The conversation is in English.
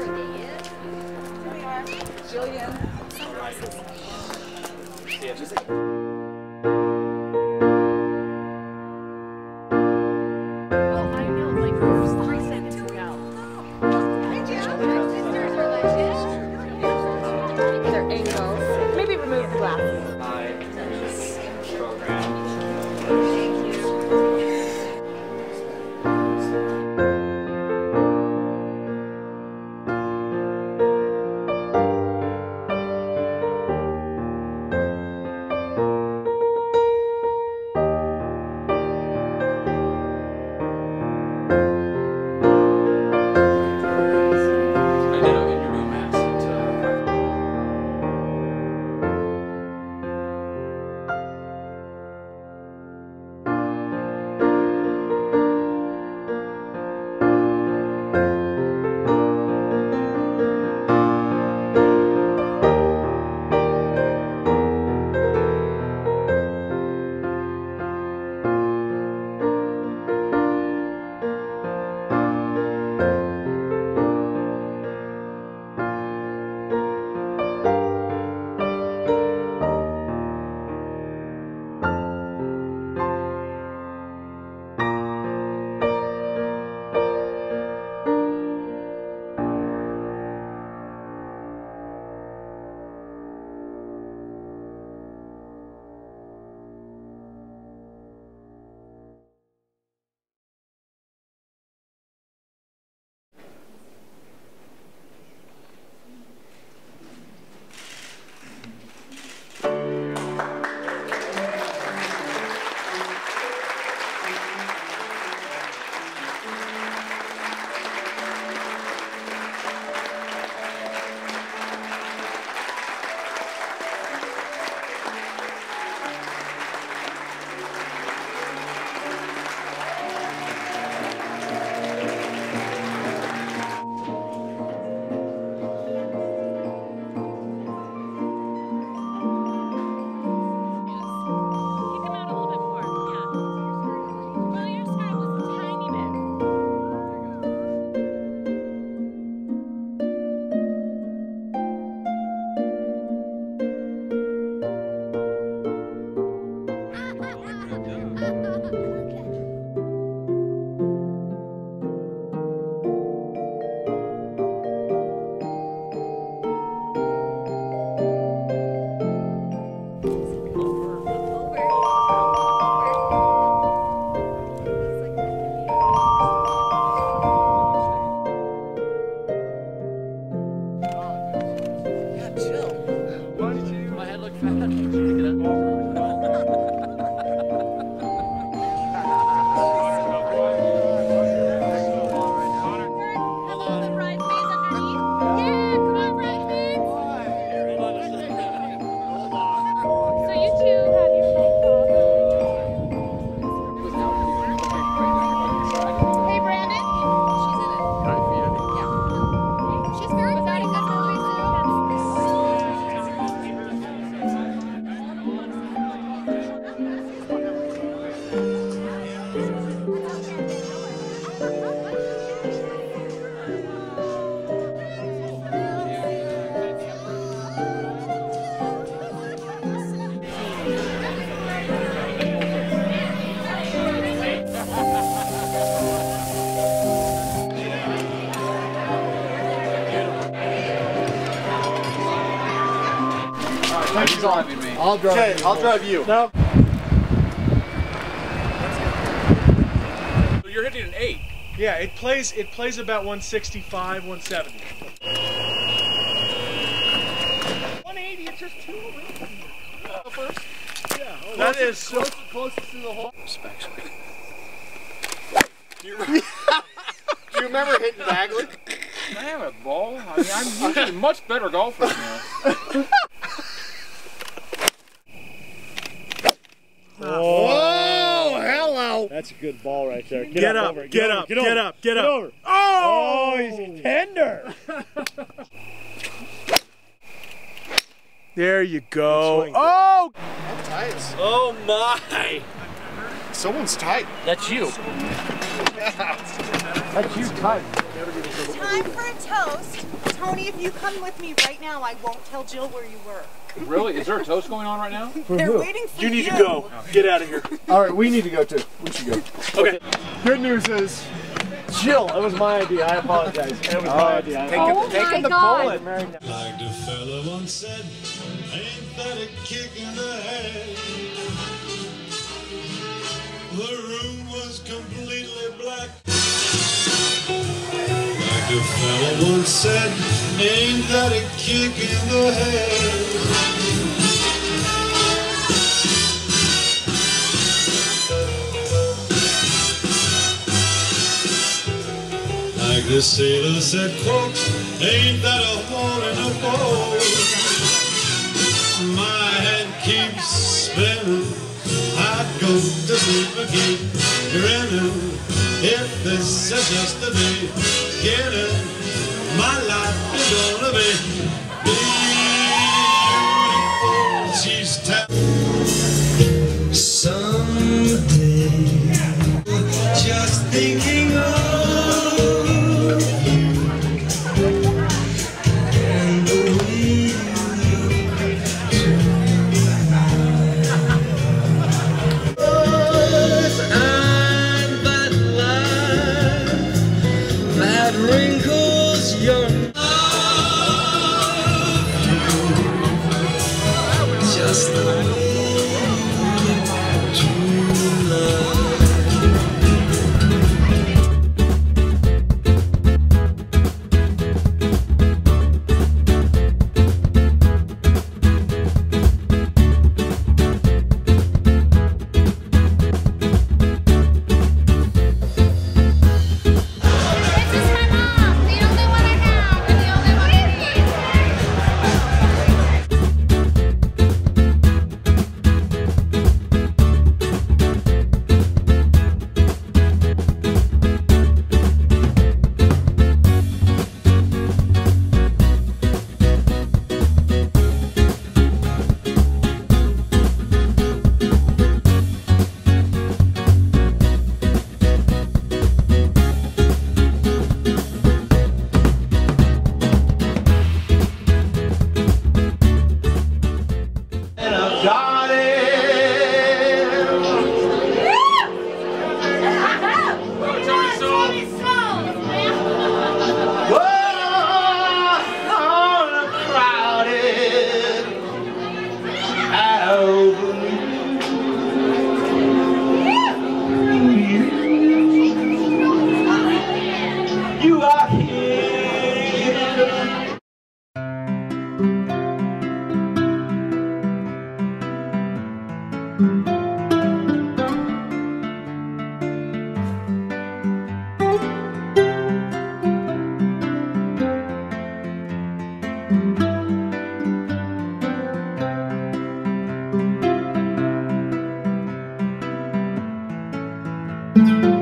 Jillian. Yeah, just Their angles. Maybe remove the glasses. He's driving me. I'll drive. Okay, I'll drive you. No. So you're hitting an 8. Yeah, it plays about 165, 170. 180, it's just 2 away from you. First. Yeah. Oh, that is so closest to the hole. Do you remember hitting Bagley? Damn it, ball. I mean, I'm usually a much better golfer than this. Oh, hello! That's a good ball right there. Get up, get up, get up, get up. Oh, he's tender. There you go. Oh! How tight? Oh my! Someone's tight. That's you. That's you tight. Time for a toast. Tony, if you come with me right now, I won't tell Jill where you were. Really? Is there a toast going on right now? They're waiting for you. You need to go. Get out of here. All right, we need to go too. We should go. Okay. Good news is, Jill, that was my idea. I apologize. It was my idea. Taking the bullet. Like the fella once said, ain't that a kick in the head? The room was completely black. Like the fella once said, ain't that a kick in the head? Like the sailor said, quote, ain't that a hole in a boat? My head keeps spinning, I'd go to sleep again, grinning, if this is just the beginning, my life is gonna be beautiful. She's someday, just thinking of just the way to love. You are here.